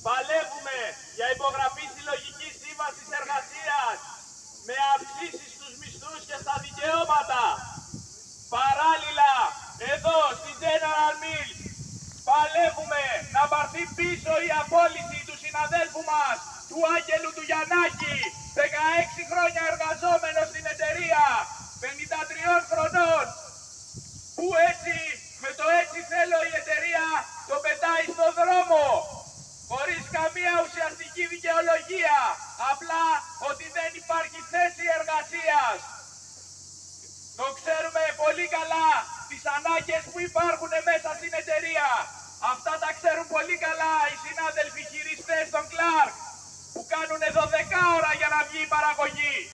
Παλεύουμε για υπογραφή συλλογικής σύμβασης εργασίας με αυξήσεις στους μισθούς και στα δικαιώματα. Παράλληλα, εδώ στην General Mills παλεύουμε να πάρθει πίσω η απόλυση του συναδέλφου μας, του Άγγελου του Γιαννάκη, 16 χρόνια εργαζόμενος στην εταιρεία, 53 χρονών, που έτσι, με το έτσι θέλω η εταιρεία το πετάει στο δρόμο, χωρίς καμία ουσιαστική δικαιολογία, απλά ότι δεν υπάρχει θέση εργασίας. Το ξέρουμε πολύ καλά τις ανάγκες που υπάρχουν μέσα στην εταιρεία. Αυτά τα ξέρουν πολύ καλά οι συνάδελφοι χειριστές των Clark, που κάνουν 12 ώρα για να βγει η παραγωγή.